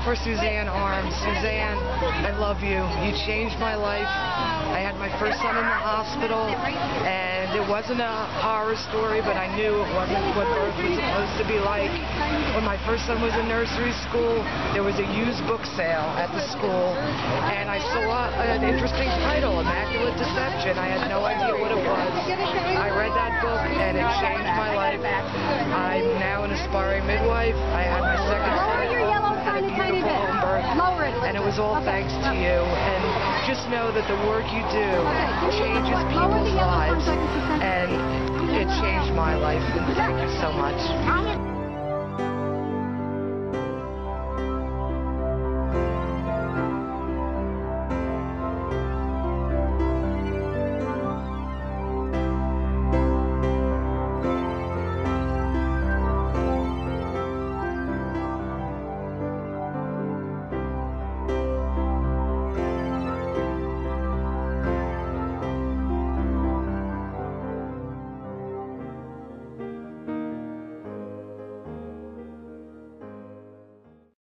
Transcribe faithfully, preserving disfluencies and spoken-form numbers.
for Suzanne Arms. Suzanne, I love you. You changed my life. I had my first son in the hospital, and it wasn't a horror story, but I knew it wasn't what birth was supposed to be like. When my first son was in nursery school, there was a used book sale at the school, and I saw an interesting title, Immaculate Deception. I had no idea what it was. I read that book, and it changed my life. I'm now an aspiring midwife. I had my second son, had a beautiful home birth, and it was all thanks to you. And just know that the work you do changes people's lives, and it changed my life, and thank you so much.